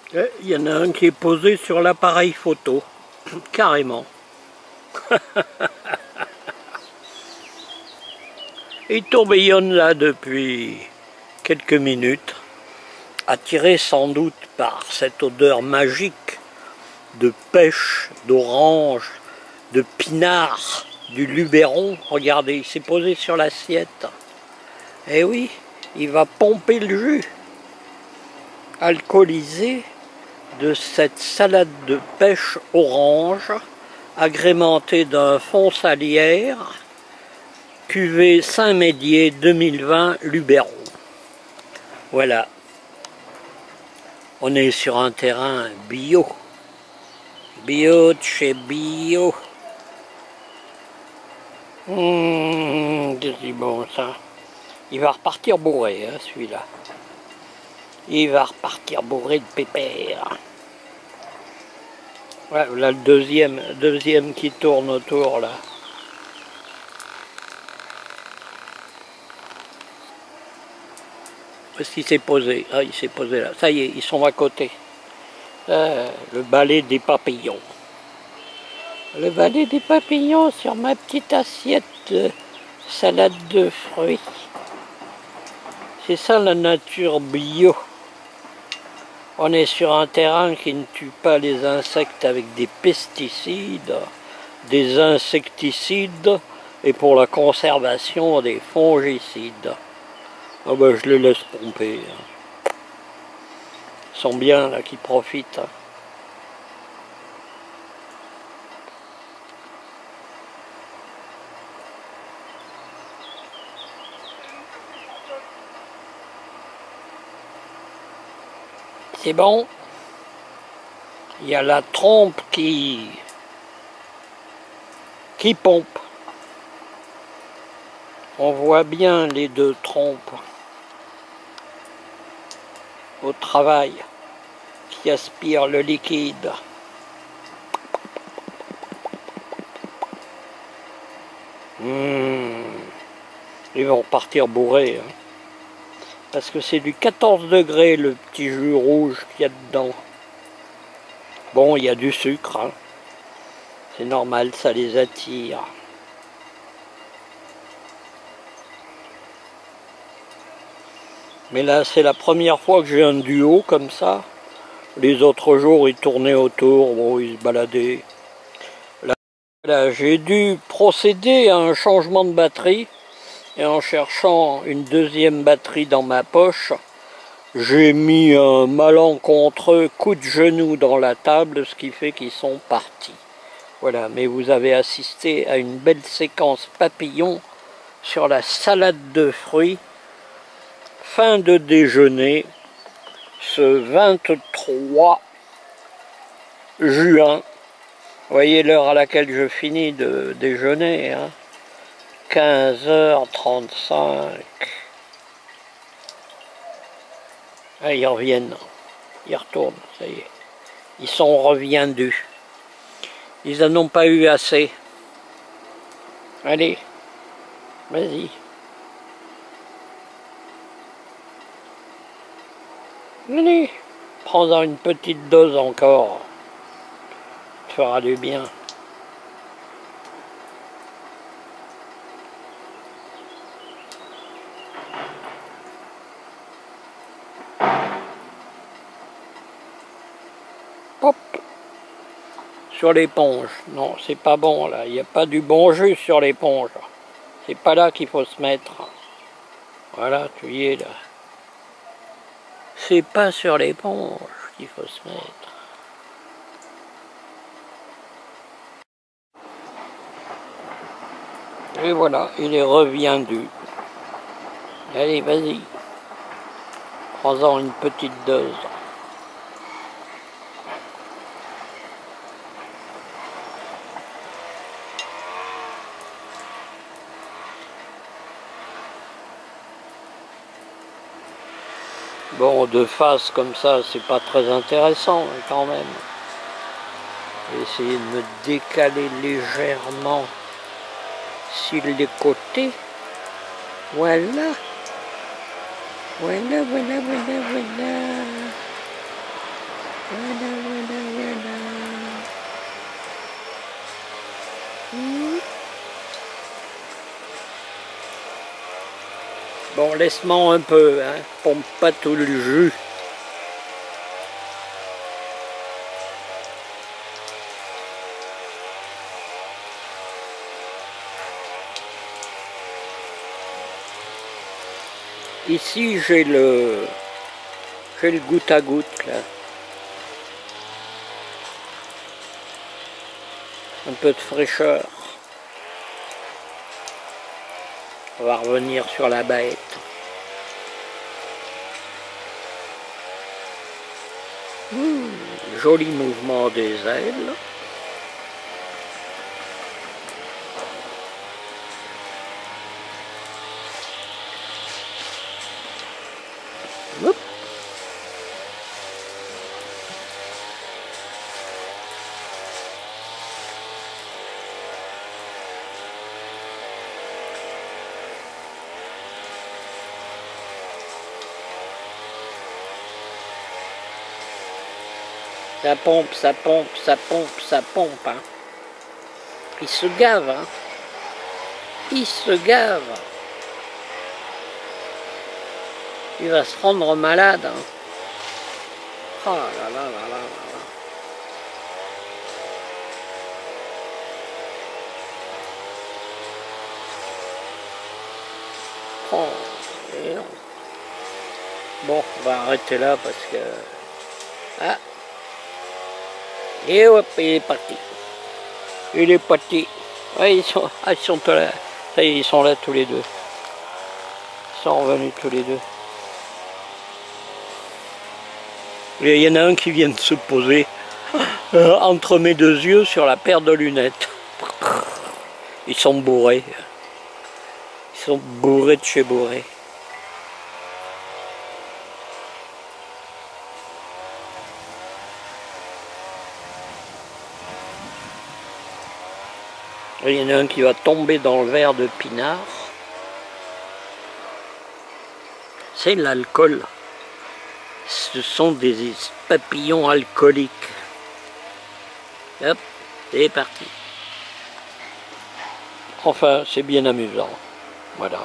Il y en a un qui est posé sur l'appareil photo, carrément. Il tourbillonne là depuis quelques minutes, attiré sans doute par cette odeur magique de pêche, d'orange, de pinard, du luberon. Regardez, il s'est posé sur l'assiette. Eh oui, il va pomper le jus alcoolisé de cette salade de pêche orange agrémentée d'un fond salière cuvée Saint-Médier 2020 Luberon. Voilà, on est sur un terrain bio, bio de chez bio. C'est bon ça. Il va repartir bourré, hein, celui-là. Il va repartir bourré de pépères. Ouais, là le deuxième qui tourne autour là. Parce qu'il s'est posé. Ah, il s'est posé là. Ça y est, ils sont à côté. Le balai des papillons. Le balai des papillons sur ma petite assiette de salade de fruits. C'est ça la nature bio. On est sur un terrain qui ne tue pas les insectes avec des pesticides, des insecticides et pour la conservation des fongicides. Ah ben je les laisse pomper. Ils sont bien là qui profitent. C'est bon. Il y a la trompe qui pompe. On voit bien les deux trompes au travail qui aspirent le liquide. Ils vont repartir bourrés. Hein. Parce que c'est du 14 degrés le petit jus rouge qu'il y a dedans. Bon, il y a du sucre. Hein. C'est normal, ça les attire. Mais là, c'est la première fois que j'ai un duo comme ça. Les autres jours, ils tournaient autour, bon, ils se baladaient. Là, j'ai dû procéder à un changement de batterie. Et en cherchant une deuxième batterie dans ma poche, j'ai mis un malencontreux coup de genou dans la table, ce qui fait qu'ils sont partis. Voilà, mais vous avez assisté à une belle séquence papillon sur la salade de fruits. Fin de déjeuner, ce 23 juin. Vous voyez l'heure à laquelle je finis de déjeuner, hein, 15h35. Ah, ils reviennent, ils retournent, ça y est. Ils sont reviendus. Ils n'en ont pas eu assez. Allez, vas-y. Allez, prends-en une petite dose encore. Ça fera du bien. Hop. Sur l'éponge. Non, c'est pas bon là. Il n'y a pas du bon jus sur l'éponge. C'est pas là qu'il faut se mettre. Voilà, tu y es là. C'est pas sur l'éponge qu'il faut se mettre. Et voilà, il est reviendu. Allez, vas-y. Prends-en une petite dose. Bon, de face comme ça, c'est pas très intéressant quand même. Je vais essayer de me décaler légèrement sur les côtés. Voilà. Voilà. Bon, laisse-moi un peu, hein, pompe pas tout le jus. Ici, j'ai le goutte à goutte, là. Un peu de fraîcheur. On va revenir sur la bête. Joli mouvement des ailes. Hop. Ça pompe, ça pompe, ça pompe, ça pompe. Hein. Il se gave. Hein. Il se gave. Il va se rendre malade. Hein. Oh là là là là là. Oh, et non. Bon, on va arrêter là parce que... Ah. Et hop, il est parti. Il est parti. Ouais, ils sont là. Ça y est, ils sont là tous les deux. Ils sont revenus tous les deux. Et il y en a un qui vient de se poser entre mes deux yeux sur la paire de lunettes. Ils sont bourrés. Ils sont bourrés de chez bourrés. Il y en a un qui va tomber dans le verre de pinard. C'est l'alcool. Ce sont des papillons alcooliques. Hop, c'est parti. Enfin, c'est bien amusant. Voilà.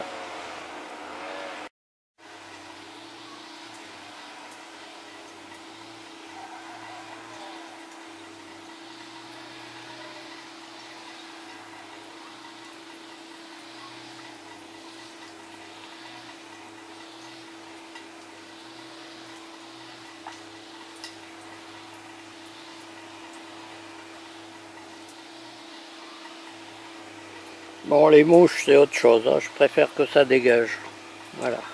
Bon, les mouches, c'est autre chose, hein. Je préfère que ça dégage. Voilà.